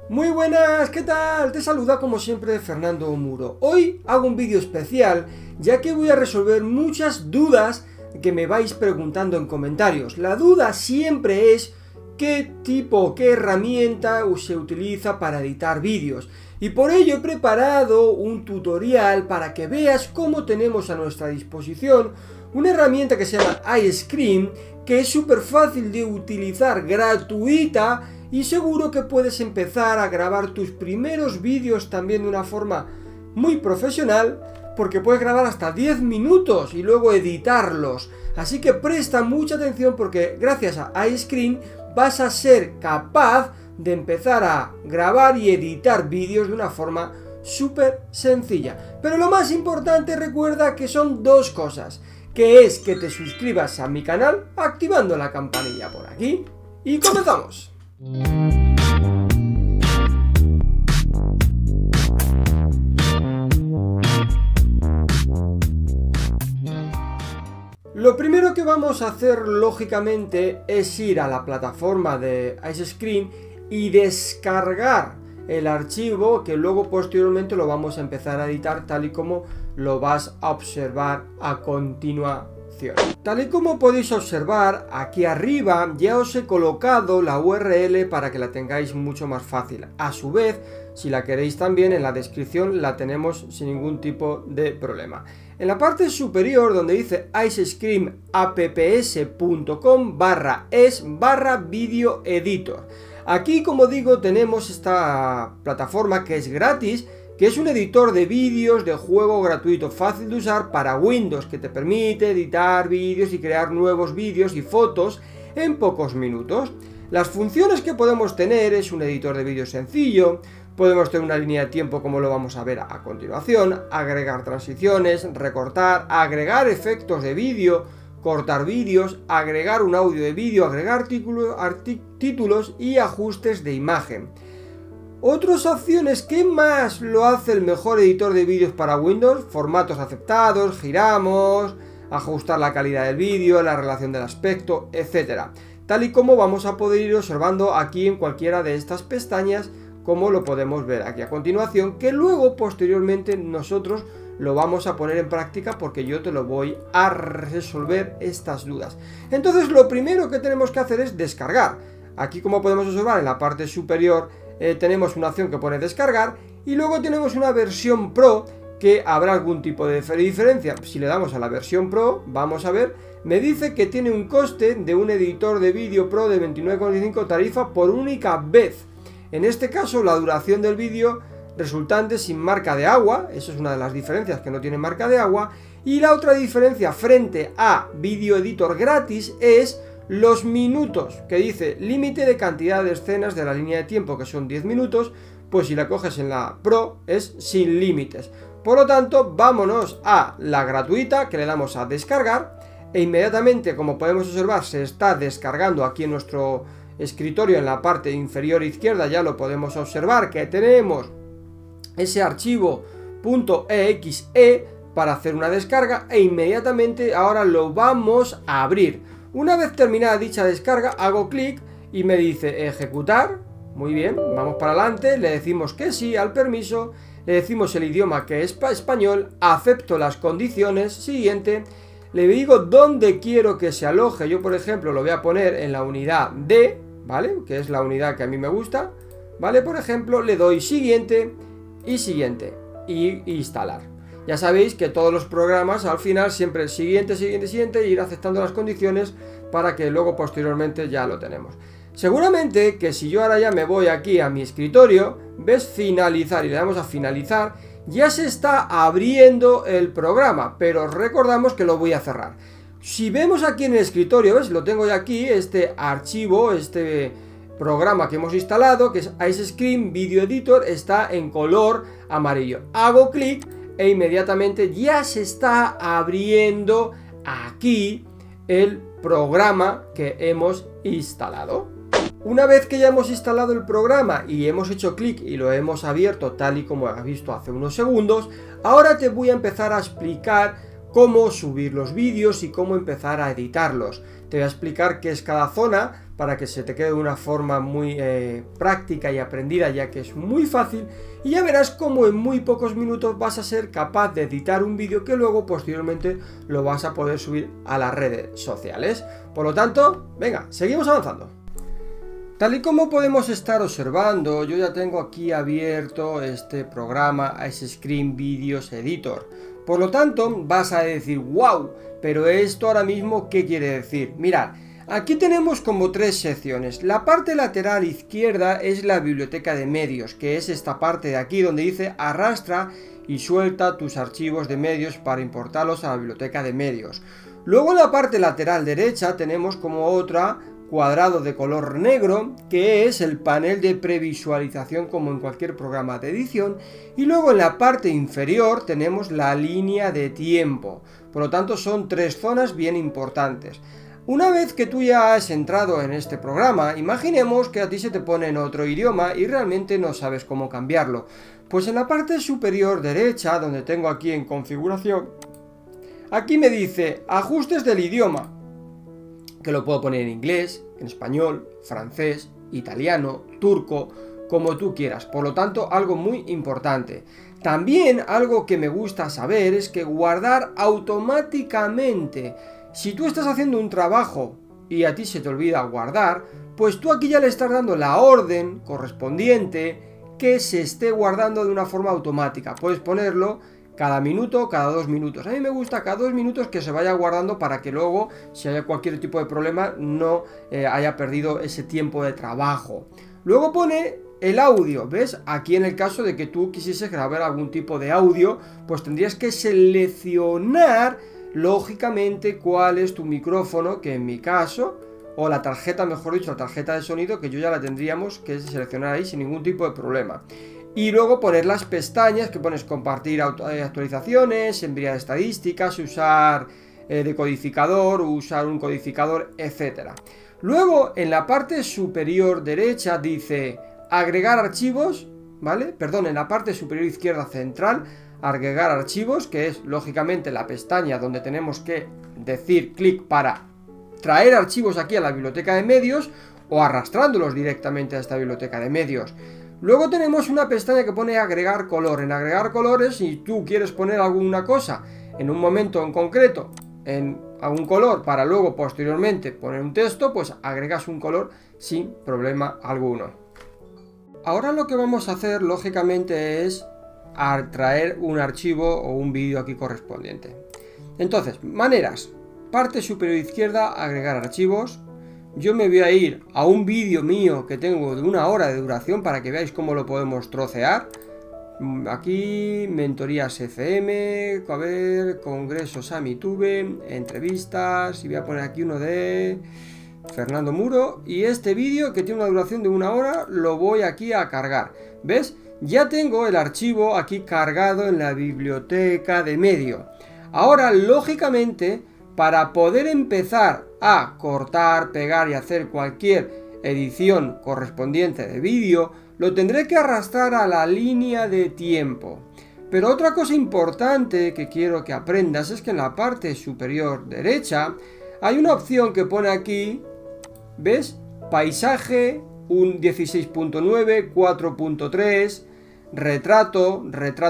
Muy buenas, ¿qué tal? Te saluda como siempre Fernando Muro. Hoy hago un vídeo especial ya que voy a resolver muchas dudas que me vais preguntando en comentarios. La duda siempre es qué tipo, qué herramienta se utiliza para editar vídeos. Y por ello he preparado un tutorial para que veas cómo tenemos a nuestra disposición una herramienta que se llama iScreen, que es súper fácil de utilizar, gratuita, y seguro que puedes empezar a grabar tus primeros vídeos también de una forma muy profesional, porque puedes grabar hasta 10 minutos y luego editarlos. Así que presta mucha atención porque gracias a iScreen vas a ser capaz de empezar a grabar y editar vídeos de una forma súper sencilla. Pero lo más importante, recuerda que son dos cosas, que es que te suscribas a mi canal activando la campanilla por aquí y comenzamos. Lo primero que vamos a hacer lógicamente es ir a la plataforma de iScreen y descargar el archivo que luego posteriormente lo vamos a empezar a editar tal y como lo vas a observar a continuación. Tal y como podéis observar, aquí arriba ya os he colocado la URL para que la tengáis mucho más fácil. A su vez, si la queréis también, en la descripción la tenemos sin ningún tipo de problema. En la parte superior donde dice icescreenapps.com/es/video editor. Aquí, como digo, tenemos esta plataforma que es gratis, que es un editor de vídeos de juego gratuito, fácil de usar para Windows, que te permite editar vídeos y crear nuevos vídeos y fotos en pocos minutos. Las funciones que podemos tener es un editor de vídeos sencillo, podemos tener una línea de tiempo como lo vamos a ver a continuación, agregar transiciones, recortar, agregar efectos de vídeo, cortar vídeos, agregar un audio de vídeo, agregar títulos y ajustes de imagen. Otras opciones, ¿qué más lo hace el mejor editor de vídeos para Windows? Formatos aceptados, giramos, ajustar la calidad del vídeo, la relación del aspecto, etc. Tal y como vamos a poder ir observando aquí en cualquiera de estas pestañas, como lo podemos ver aquí a continuación, que luego posteriormente nosotros lo vamos a poner en práctica porque yo te lo voy a resolver estas dudas. Entonces lo primero que tenemos que hacer es descargar. Aquí, como podemos observar, en la parte superior tenemos una opción que pone descargar y luego tenemos una versión Pro que habrá algún tipo de diferencia. Si le damos a la versión Pro, vamos a ver, me dice que tiene un coste de un editor de vídeo Pro de 29,95 tarifa por única vez. En este caso, la duración del vídeo resultante sin marca de agua, eso es una de las diferencias, que no tiene marca de agua, y la otra diferencia frente a Video Editor gratis es los minutos, que dice límite de cantidad de escenas de la línea de tiempo, que son 10 minutos, pues si la coges en la Pro es sin límites. Por lo tanto, vámonos a la gratuita, que le damos a descargar, e inmediatamente, como podemos observar, se está descargando aquí en nuestro escritorio en la parte inferior izquierda. Ya lo podemos observar que tenemos ese archivo .exe para hacer una descarga e inmediatamente ahora lo vamos a abrir. Una vez terminada dicha descarga, hago clic y me dice ejecutar. Muy bien, vamos para adelante, le decimos que sí al permiso, le decimos el idioma que es español, acepto las condiciones, siguiente, le digo dónde quiero que se aloje. Yo, por ejemplo, lo voy a poner en la unidad D, ¿vale? Que es la unidad que a mí me gusta, ¿vale? Por ejemplo, le doy siguiente y siguiente y instalar. Ya sabéis que todos los programas al final siempre siguiente, siguiente, siguiente, e ir aceptando las condiciones para que luego posteriormente ya lo tenemos. Seguramente que si yo ahora ya me voy aquí a mi escritorio, ves finalizar y le damos a finalizar, ya se está abriendo el programa, pero recordamos que lo voy a cerrar. Si vemos aquí en el escritorio, ¿ves? Lo tengo ya aquí, este archivo, este programa que hemos instalado, que es iScreen Video Editor, está en color amarillo. Hago clic e inmediatamente ya se está abriendo aquí el programa que hemos instalado. Una vez que ya hemos instalado el programa y hemos hecho clic y lo hemos abierto tal y como has visto hace unos segundos, ahora te voy a empezar a explicar cómo subir los vídeos y cómo empezar a editarlos. Te voy a explicar qué es cada zona para que se te quede de una forma muy práctica y aprendida, ya que es muy fácil, y ya verás cómo en muy pocos minutos vas a ser capaz de editar un vídeo que luego posteriormente lo vas a poder subir a las redes sociales. Por lo tanto, venga, seguimos avanzando. Tal y como podemos estar observando, yo ya tengo aquí abierto este programa Ice Screen Videos Editor. Por lo tanto, vas a decir, wow, pero esto ahora mismo, ¿qué quiere decir? Mirad, aquí tenemos como tres secciones. La parte lateral izquierda es la biblioteca de medios, que es esta parte de aquí donde dice arrastra y suelta tus archivos de medios para importarlos a la biblioteca de medios. Luego en la parte lateral derecha tenemos como otra cuadrado de color negro, que es el panel de previsualización como en cualquier programa de edición, y luego en la parte inferior tenemos la línea de tiempo. Por lo tanto son tres zonas bien importantes. Una vez que tú ya has entrado en este programa, imaginemos que a ti se te pone en otro idioma y realmente no sabes cómo cambiarlo. Pues en la parte superior derecha, donde tengo aquí en configuración, aquí me dice ajustes del idioma, que lo puedo poner en inglés, en español, francés, italiano, turco, como tú quieras. Por lo tanto, algo muy importante. También algo que me gusta saber es que guardar automáticamente. Si tú estás haciendo un trabajo y a ti se te olvida guardar, pues tú aquí ya le estás dando la orden correspondiente que se esté guardando de una forma automática. Puedes ponerlo cada minuto, cada 2 minutos. A mí me gusta cada 2 minutos que se vaya guardando para que luego, si haya cualquier tipo de problema, no haya perdido ese tiempo de trabajo. Luego pone el audio, ¿ves? Aquí en el caso de que tú quisieses grabar algún tipo de audio, pues tendrías que seleccionar lógicamente cuál es tu micrófono, que en mi caso, o la tarjeta, mejor dicho, la tarjeta de sonido, que yo ya la tendríamos que seleccionar ahí sin ningún tipo de problema. Y luego poner las pestañas que pones compartir actualizaciones, enviar estadísticas, usar decodificador, usar un codificador, etc. Luego en la parte superior derecha dice agregar archivos, ¿vale? Perdón, en la parte superior izquierda central, agregar archivos, que es lógicamente la pestaña donde tenemos que decir clic para traer archivos aquí a la biblioteca de medios o arrastrándolos directamente a esta biblioteca de medios. Luego tenemos una pestaña que pone agregar color. En agregar colores, si tú quieres poner alguna cosa en un momento en concreto, en algún color, para luego posteriormente poner un texto, pues agregas un color sin problema alguno. Ahora lo que vamos a hacer, lógicamente, es traer un archivo o un vídeo aquí correspondiente. Entonces, maneras. Parte superior izquierda, agregar archivos. Yo me voy a ir a un vídeo mío que tengo de 1 hora de duración para que veáis cómo lo podemos trocear. Aquí, mentorías FM, a ver, congresos a MeTube, entrevistas, y voy a poner aquí uno de Fernando Muro. Y este vídeo que tiene una duración de 1 hora lo voy aquí a cargar. ¿Ves? Ya tengo el archivo aquí cargado en la biblioteca de medio. Ahora, lógicamente, para poder empezar a cortar, pegar y hacer cualquier edición correspondiente de vídeo, lo tendré que arrastrar a la línea de tiempo. Pero otra cosa importante que quiero que aprendas es que en la parte superior derecha hay una opción que pone aquí, ¿ves? Paisaje, un 16.9, 4.3, retrato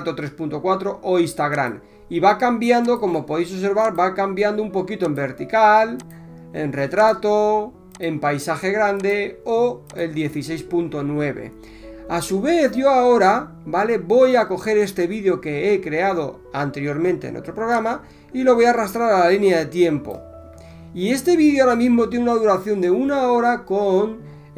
3.4 o Instagram. Y va cambiando, como podéis observar, va cambiando un poquito en vertical, en retrato, en paisaje grande o el 16.9. A su vez, yo ahora, ¿vale? Voy a coger este vídeo que he creado anteriormente en otro programa y lo voy a arrastrar a la línea de tiempo. Y este vídeo ahora mismo tiene una duración de 1 hora con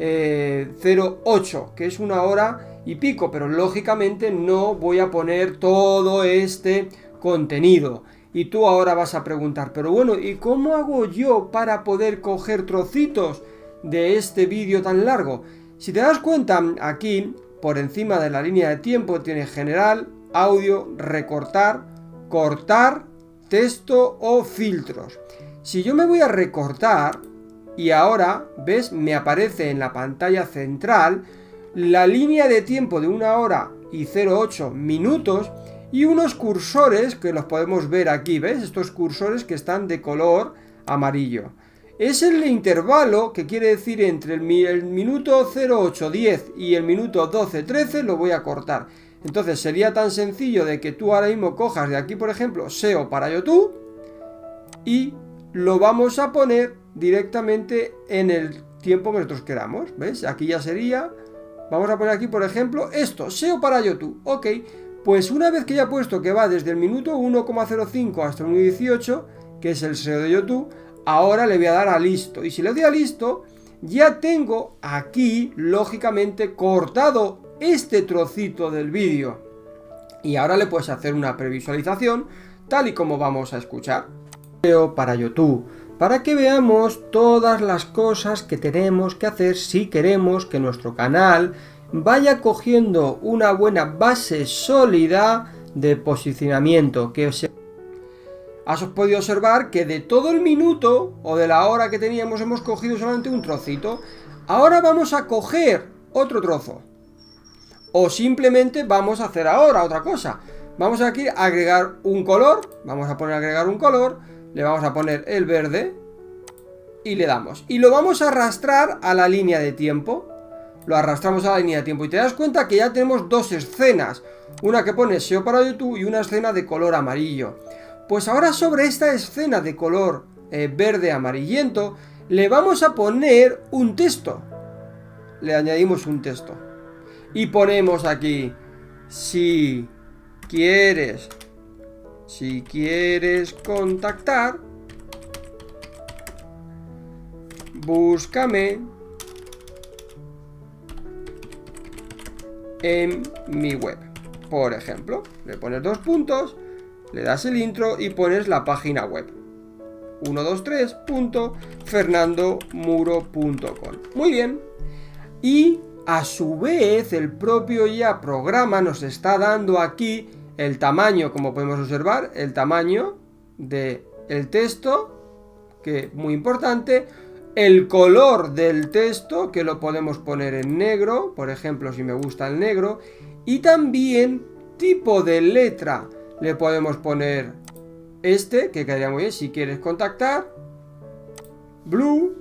0,8, que es 1 hora y pico, pero lógicamente no voy a poner todo este contenido. Y tú ahora vas a preguntar, pero bueno, ¿y cómo hago yo para poder coger trocitos de este vídeo tan largo? Si te das cuenta, aquí por encima de la línea de tiempo tiene general, audio, recortar, cortar, texto o filtros. Si yo me voy a recortar y ahora, ¿ves? Me aparece en la pantalla central la línea de tiempo de 1 hora y 0,8 minutos y unos cursores que los podemos ver aquí, ¿ves? Estos cursores que están de color amarillo. es el intervalo, que quiere decir entre el minuto 08:10 y el minuto 12:13 lo voy a cortar. Entonces sería tan sencillo de que tú ahora mismo cojas de aquí, por ejemplo, SEO para YouTube y lo vamos a poner directamente en el tiempo que nosotros queramos. ¿Ves? Aquí ya sería, vamos a poner aquí, por ejemplo, esto, SEO para YouTube. Ok, pues una vez que ya he puesto que va desde el minuto 1,05 hasta el 1,18, que es el SEO de YouTube, ahora le voy a dar a listo. Y si le doy a listo, ya tengo aquí, lógicamente, cortado este trocito del vídeo. Y ahora le puedes hacer una previsualización, tal y como vamos a escuchar. SEO para YouTube, para que veamos todas las cosas que tenemos que hacer si queremos que nuestro canal vaya cogiendo una buena base sólida de posicionamiento. Has podido observar que de todo el minuto o de la hora que teníamos hemos cogido solamente un trocito. Ahora vamos a coger otro trozo. O simplemente vamos a hacer ahora otra cosa. Vamos aquí a agregar un color. Vamos a poner agregar un color. Le vamos a poner el verde. Y le damos. Y lo vamos a arrastrar a la línea de tiempo. Lo arrastramos a la línea de tiempo. Y te das cuenta que ya tenemos dos escenas. Una que pone SEO para YouTube y una escena de color amarillo. Pues ahora sobre esta escena de color verde amarillento le vamos a poner un texto. Le añadimos un texto. Y ponemos aquí, si quieres contactar, búscame en mi web. Por ejemplo, le pones 2 puntos, le das el intro y pones la página web. 123.fernandomuro.com. Muy bien. Y a su vez el propio ya programa nos está dando aquí el tamaño, como podemos observar, el tamaño del texto, que es muy importante, el color del texto, que lo podemos poner en negro, por ejemplo, si me gusta el negro, y también tipo de letra. Le podemos poner este, que quedaría muy bien, si quieres contactar, blue,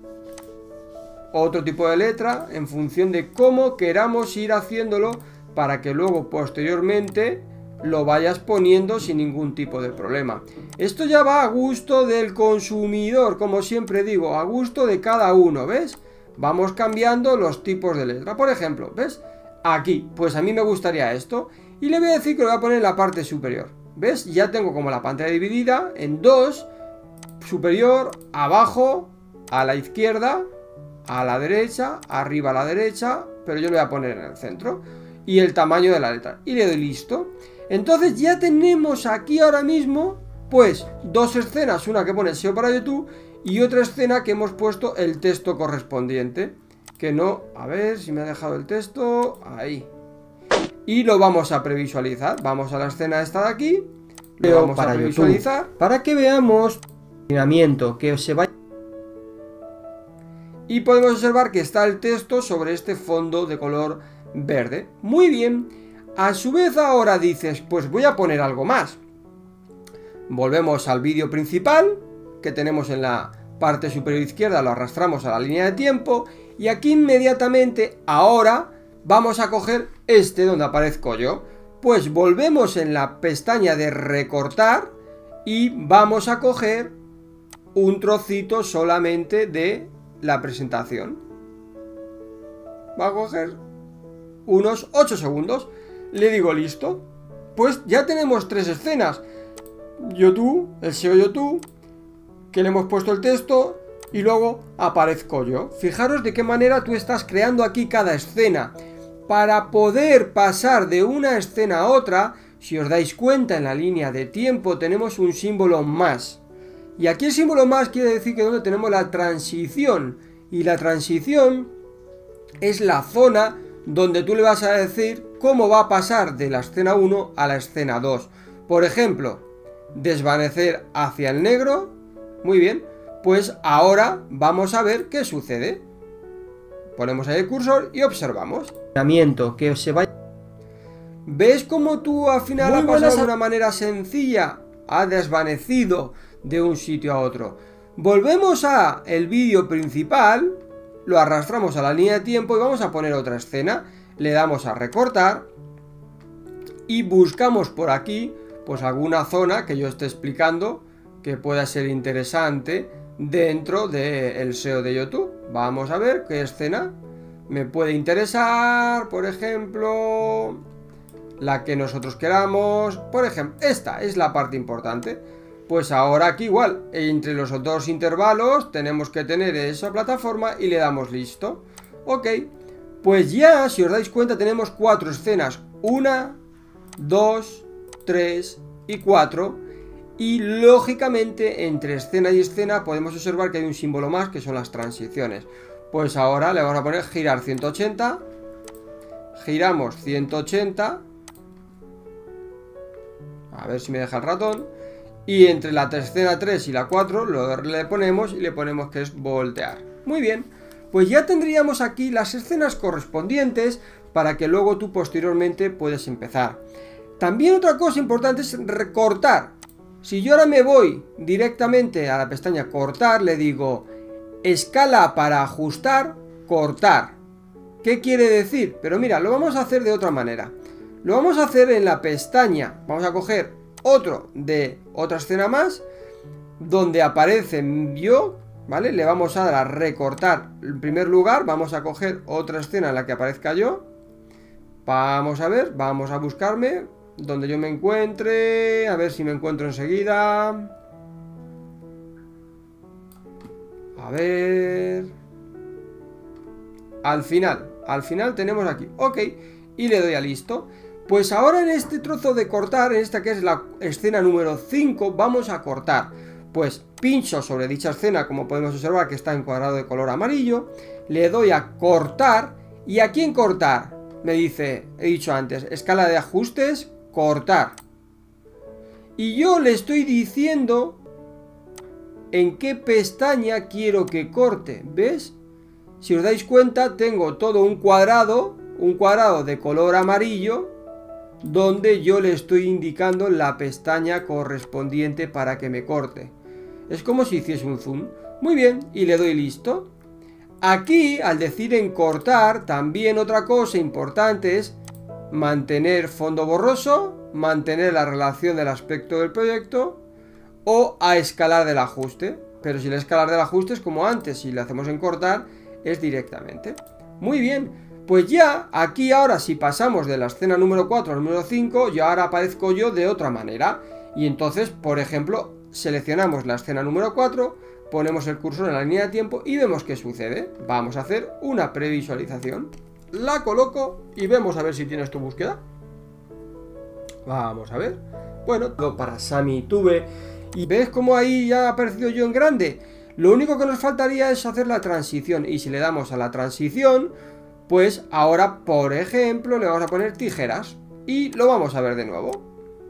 otro tipo de letra, en función de cómo queramos ir haciéndolo, para que luego posteriormente lo vayas poniendo sin ningún tipo de problema. Esto ya va a gusto del consumidor, como siempre digo, a gusto de cada uno, ¿ves? Vamos cambiando los tipos de letra. Por ejemplo, ¿ves? Aquí, pues a mí me gustaría esto, y le voy a decir que lo voy a poner en la parte superior. ¿Ves? Ya tengo como la pantalla dividida en dos, superior, abajo, a la izquierda, a la derecha, arriba a la derecha, pero yo lo voy a poner en el centro, y el tamaño de la letra, y le doy listo. Entonces ya tenemos aquí ahora mismo, pues, dos escenas, una que pone SEO para YouTube, y otra escena que hemos puesto el texto correspondiente, que no, a ver si me ha dejado el texto, ahí. Y lo vamos a previsualizar, vamos a la escena esta de aquí, lo vamos a previsualizar, para que veamos el funcionamiento, que se vaya. Y podemos observar que está el texto sobre este fondo de color verde. Muy bien. A su vez ahora dices, pues voy a poner algo más. Volvemos al vídeo principal, que tenemos en la parte superior izquierda, lo arrastramos a la línea de tiempo. Y aquí inmediatamente, ahora, vamos a coger este donde aparezco yo. Pues volvemos en la pestaña de recortar y vamos a coger un trocito solamente de la presentación. Va a coger unos 8 segundos. Le digo listo. Pues ya tenemos tres escenas. YouTube, el SEO YouTube, que le hemos puesto el texto, y luego aparezco yo. Fijaros de qué manera tú estás creando aquí cada escena. Para poder pasar de una escena a otra, si os dais cuenta en la línea de tiempo tenemos un símbolo más. Y aquí el símbolo más quiere decir que donde tenemos la transición. Y la transición es la zona donde tú le vas a decir cómo va a pasar de la escena 1 a la escena 2. Por ejemplo, desvanecer hacia el negro. Muy bien, pues ahora vamos a ver qué sucede. Ponemos ahí el cursor y observamos. Que se vaya. ¿Ves cómo tú al final ha pasado de una manera sencilla? Ha desvanecido de un sitio a otro. Volvemos a el vídeo principal, lo arrastramos a la línea de tiempo y vamos a poner otra escena. Le damos a recortar y buscamos por aquí pues alguna zona que yo esté explicando que pueda ser interesante dentro del SEO de YouTube. Vamos a ver qué escena me puede interesar. Por ejemplo, la que nosotros queramos. Por ejemplo, esta es la parte importante. Pues ahora aquí igual, entre los dos intervalos tenemos que tener esa plataforma y le damos listo. Ok, pues ya, si os dais cuenta, tenemos 4 escenas. 1, 2, 3 y 4. Y lógicamente entre escena y escena podemos observar que hay un símbolo más, que son las transiciones. Pues ahora le vamos a poner girar 180. Giramos 180. A ver si me deja el ratón. Y entre la escena 3 y la 4 le ponemos que es voltear. Muy bien, pues ya tendríamos aquí las escenas correspondientes para que luego tú posteriormente puedas empezar. También otra cosa importante es recortar. Si yo ahora me voy directamente a la pestaña cortar, le digo escala para ajustar, cortar. ¿Qué quiere decir? Pero mira, lo vamos a hacer de otra manera. Lo vamos a hacer en la pestaña, vamos a coger otra escena más, donde aparece yo, ¿vale? Le vamos a dar a recortar. En primer lugar, vamos a coger otra escena en la que aparezca yo. Vamos a ver, vamos a buscarme donde yo me encuentre, a ver si me encuentro enseguida. A ver. Al final tenemos aquí, ok, y le doy a listo. Pues ahora en este trozo de cortar, en esta que es la escena número 5, vamos a cortar. Pues pincho sobre dicha escena, como podemos observar que está encuadrado de color amarillo. Le doy a cortar. ¿Y aquí en cortar? Me dice, he dicho antes, escala de ajustes, cortar. Y yo le estoy diciendo en qué pestaña quiero que corte. ¿Ves? Si os dais cuenta, tengo todo un cuadrado de color amarillo, donde yo le estoy indicando la pestaña correspondiente para que me corte. Es como si hiciese un zoom. Muy bien, y le doy listo. Aquí, al decir en cortar, también otra cosa importante es mantener fondo borroso, mantener la relación del aspecto del proyecto o a escalar del ajuste. Pero si el escalar del ajuste es como antes, si le hacemos en cortar, es directamente. Muy bien. Pues ya, aquí ahora si pasamos de la escena número 4 al número 5, ya ahora aparezco yo de otra manera. Y entonces, por ejemplo, seleccionamos la escena número 4, ponemos el cursor en la línea de tiempo y vemos qué sucede. Vamos a hacer una previsualización. La coloco y vemos a ver si tienes tu búsqueda. Vamos a ver. Bueno, todo para SamiTube. Y ves cómo ahí ya ha aparecido yo en grande. Lo único que nos faltaría es hacer la transición. Y si le damos a la transición, pues ahora, por ejemplo, le vamos a poner tijeras. Y lo vamos a ver de nuevo.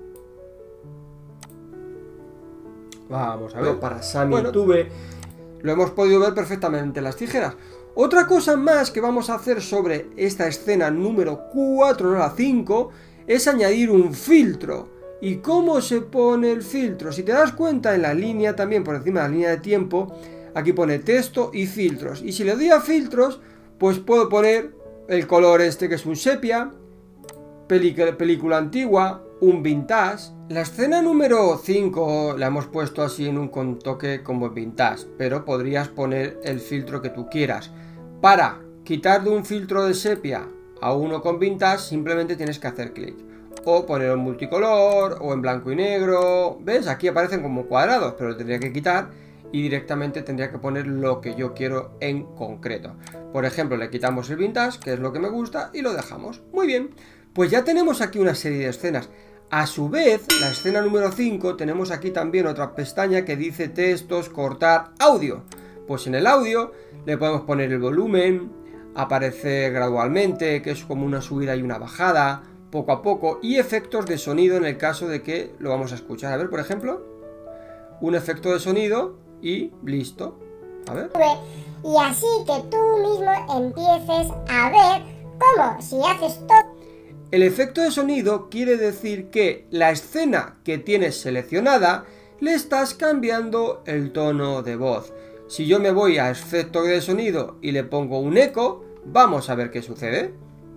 Vamos a ver. Para SamiTube lo hemos podido ver perfectamente las tijeras. Otra cosa más que vamos a hacer sobre esta escena número 4, no la 5, es añadir un filtro. ¿Y cómo se pone el filtro? Si te das cuenta, en la línea también, por encima de la línea de tiempo, aquí pone texto y filtros. Y si le doy a filtros, pues puedo poner el color este que es un sepia, película antigua, un vintage. La escena número 5 la hemos puesto así en un toque como vintage, pero podrías poner el filtro que tú quieras. Para quitar de un filtro de sepia a uno con vintage, simplemente tienes que hacer clic. O ponerlo en multicolor, o en blanco y negro. ¿Ves? Aquí aparecen como cuadrados, pero lo tendría que quitar y directamente tendría que poner lo que yo quiero en concreto. Por ejemplo, le quitamos el vintage, que es lo que me gusta, y lo dejamos. Muy bien, pues ya tenemos aquí una serie de escenas. A su vez, la escena número 5, tenemos aquí también otra pestaña que dice textos, cortar, audio. Pues en el audio le podemos poner el volumen, aparece gradualmente, que es como una subida y una bajada, poco a poco, y efectos de sonido en el caso de que lo vamos a escuchar. A ver, por ejemplo, un efecto de sonido y listo. A ver. Y así que tú mismo empieces a ver cómo si haces todo. El efecto de sonido quiere decir que la escena que tienes seleccionada le estás cambiando el tono de voz. Si yo me voy a efecto de sonido y le pongo un eco, vamos a ver qué sucede.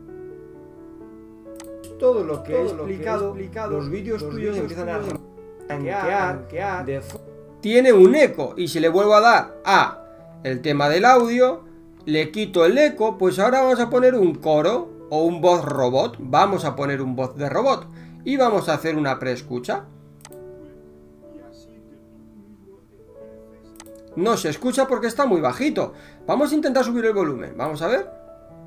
Todo lo que he explicado, los vídeos tuyos empiezan a rankear tiene un eco, y si le vuelvo a dar a el tema del audio, le quito el eco, pues ahora vamos a poner un coro o un voz robot. Vamos a poner un voz de robot y vamos a hacer una preescucha. No se escucha porque está muy bajito. Vamos a intentar subir el volumen. Vamos a ver.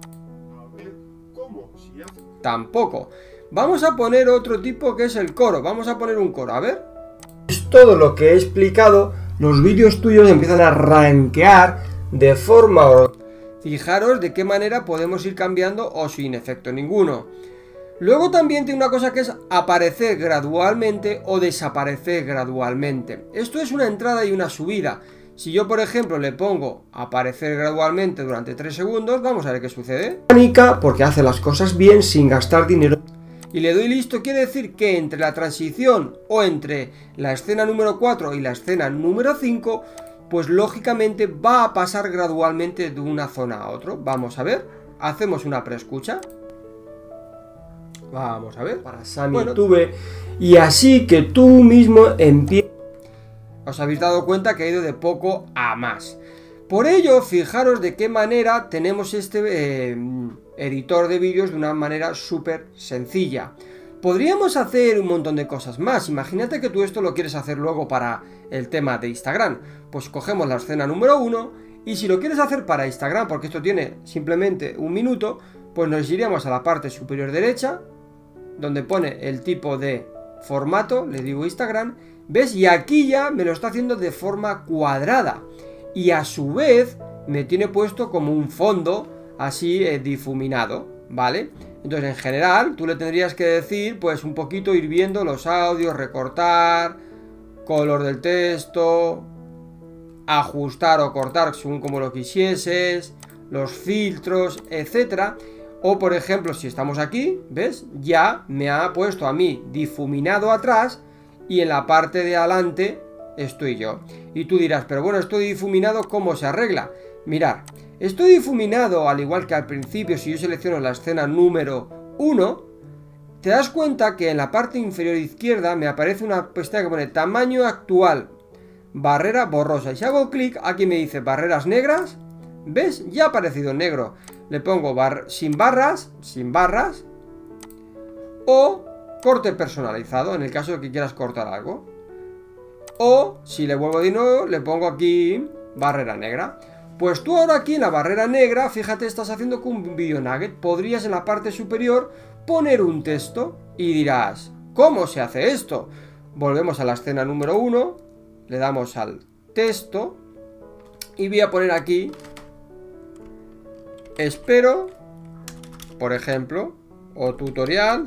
Tampoco. Vamos a poner otro tipo que es el coro. Vamos a poner un coro, a ver. Es todo lo que he explicado. Los vídeos tuyos empiezan a rankear de forma... Fijaros de qué manera podemos ir cambiando o sin efecto ninguno. Luego también tiene una cosa que es aparecer gradualmente o desaparecer gradualmente. Esto es una entrada y una subida. Si yo, por ejemplo, le pongo aparecer gradualmente durante 3 segundos, vamos a ver qué sucede. Porque hace las cosas bien sin gastar dinero. Y le doy listo, quiere decir que entre la transición o entre la escena número 4 y la escena número 5, pues lógicamente va a pasar gradualmente de una zona a otra. Vamos a ver, hacemos una preescucha. Vamos a ver. Para Sammy tuve. Y así que tú mismo empiezas. Os habéis dado cuenta que ha ido de poco a más. Por ello, fijaros de qué manera tenemos este editor de vídeos de una manera súper sencilla. Podríamos hacer un montón de cosas más. Imagínate que tú esto lo quieres hacer luego para el tema de Instagram. Pues cogemos la escena número 1 y si lo quieres hacer para Instagram, porque esto tiene simplemente 1 minuto, pues nos iríamos a la parte superior derecha, donde pone el tipo de formato, le digo Instagram, ¿ves? Y aquí ya me lo está haciendo de forma cuadrada. Y a su vez me tiene puesto como un fondo así difuminado, ¿vale? Entonces en general tú le tendrías que decir pues un poquito ir viendo los audios, recortar, color del texto, ajustar o cortar según como lo quisieses, los filtros, etcétera. O por ejemplo si estamos aquí, ¿ves? Ya me ha puesto a mí difuminado atrás y en la parte de adelante estoy yo. Y tú dirás, pero bueno, estoy difuminado, ¿cómo se arregla? Mirad, estoy difuminado al igual que al principio. Si yo selecciono la escena número 1, te das cuenta que en la parte inferior izquierda me aparece una pestaña que pone tamaño actual, barrera borrosa. Y si hago clic, aquí me dice barreras negras, ¿ves? Ya ha aparecido en negro. Le pongo sin barras, o corte personalizado, en el caso de que quieras cortar algo. O, si le vuelvo de nuevo, le pongo aquí barrera negra. Pues tú ahora aquí en la barrera negra, fíjate, estás haciendo con un video nugget. Podrías en la parte superior poner un texto y dirás, ¿cómo se hace esto? Volvemos a la escena número 1, le damos al texto y voy a poner aquí, espero, por ejemplo, o tutorial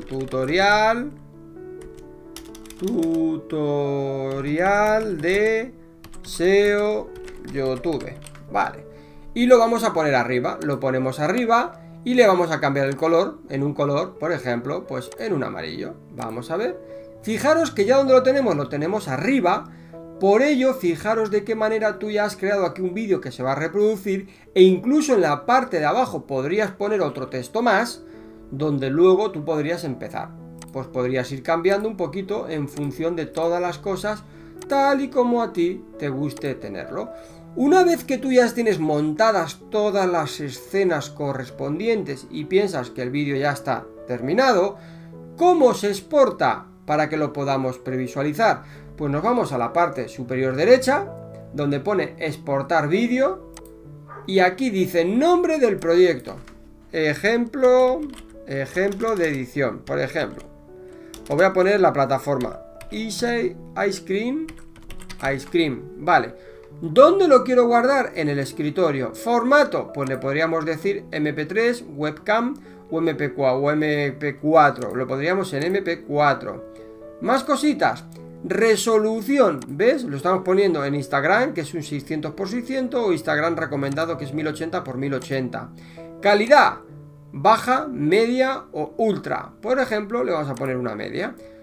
de SEO YouTube, vale, y lo vamos a poner arriba, lo ponemos arriba y le vamos a cambiar el color, en un color, por ejemplo, pues en un amarillo. Vamos a ver, fijaros que ya donde lo tenemos arriba. Por ello, fijaros de qué manera tú ya has creado aquí un vídeo que se va a reproducir, e incluso en la parte de abajo podrías poner otro texto más, donde luego tú podrías empezar. Pues podrías ir cambiando un poquito en función de todas las cosas, tal y como a ti te guste tenerlo. Una vez que tú ya tienes montadas todas las escenas correspondientes y piensas que el vídeo ya está terminado, ¿cómo se exporta para que lo podamos previsualizar? Pues nos vamos a la parte superior derecha, donde pone exportar vídeo, y aquí dice nombre del proyecto, ejemplo de edición, por ejemplo. Os voy a poner la plataforma Easy Ice Cream, vale. ¿Dónde lo quiero guardar? En el escritorio. Formato, pues le podríamos decir MP3, webcam o MP4, lo pondríamos en MP4. Más cositas. Resolución, ¿ves? Lo estamos poniendo en Instagram, que es un 600x600, o Instagram recomendado, que es 1080x1080. Calidad, baja, media o ultra. Por ejemplo, le vamos a poner una media.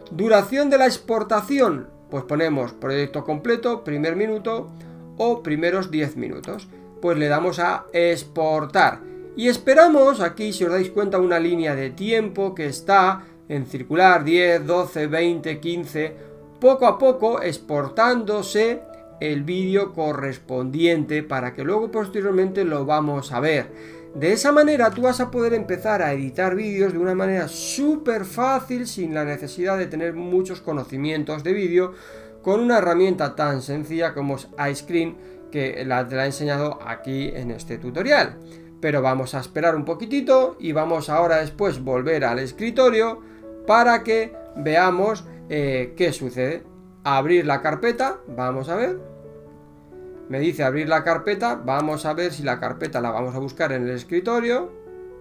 Duración de la exportación, pues ponemos proyecto completo, primer minuto o primeros 10 minutos. Pues le damos a exportar y esperamos aquí, si os dais cuenta, una línea de tiempo que está en circular, 10, 12, 20, 15, poco a poco exportándose el vídeo correspondiente para que luego posteriormente lo vamos a ver. De esa manera tú vas a poder empezar a editar vídeos de una manera súper fácil, sin la necesidad de tener muchos conocimientos de vídeo, con una herramienta tan sencilla como es iScreen, que te la he enseñado aquí en este tutorial. Pero vamos a esperar un poquitito y vamos ahora después volver al escritorio para que veamos qué sucede. Abrir la carpeta, vamos a ver. Me dice abrir la carpeta, vamos a ver si la carpeta la vamos a buscar en el escritorio.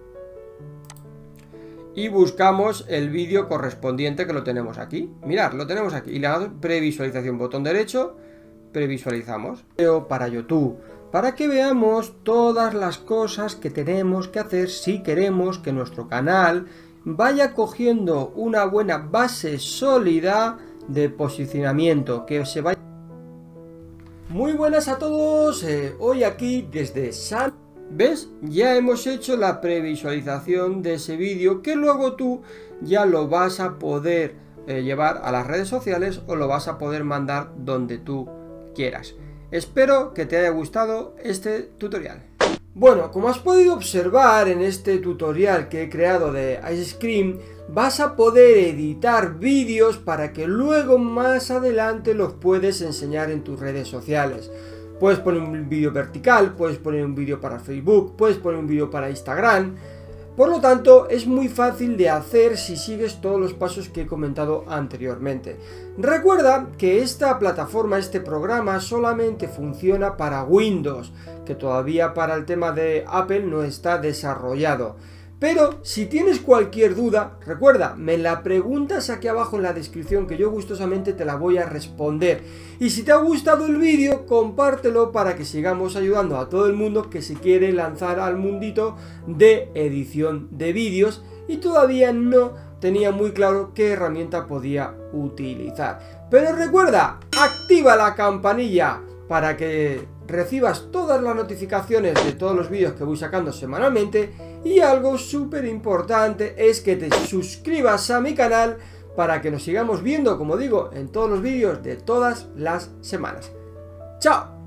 Y buscamos el vídeo correspondiente que lo tenemos aquí. Mirad, lo tenemos aquí. Y le damos previsualización, botón derecho. Previsualizamos para YouTube, para que veamos todas las cosas que tenemos que hacer si queremos que nuestro canal vaya cogiendo una buena base sólida de posicionamiento, que se vaya. Muy buenas a todos, hoy aquí desde San... ¿Ves? Ya hemos hecho la previsualización de ese vídeo que luego tú ya lo vas a poder llevar a las redes sociales o lo vas a poder mandar donde tú quieras. Espero que te haya gustado este tutorial. Bueno, como has podido observar en este tutorial que he creado de iScreen, vas a poder editar vídeos para que luego más adelante los puedes enseñar en tus redes sociales. Puedes poner un vídeo vertical, puedes poner un vídeo para Facebook, puedes poner un vídeo para Instagram. Por lo tanto, es muy fácil de hacer si sigues todos los pasos que he comentado anteriormente. Recuerda que esta plataforma, este programa, solamente funciona para Windows, que todavía para el tema de Apple no está desarrollado. Pero si tienes cualquier duda, recuerda, me la preguntas aquí abajo en la descripción, que yo gustosamente te la voy a responder. Y si te ha gustado el vídeo, compártelo para que sigamos ayudando a todo el mundo que se quiere lanzar al mundito de edición de vídeos y todavía no tenía muy claro qué herramienta podía utilizar. Pero recuerda, activa la campanilla para que recibas todas las notificaciones de todos los vídeos que voy sacando semanalmente, y algo súper importante es que te suscribas a mi canal para que nos sigamos viendo, como digo, en todos los vídeos de todas las semanas. ¡Chao!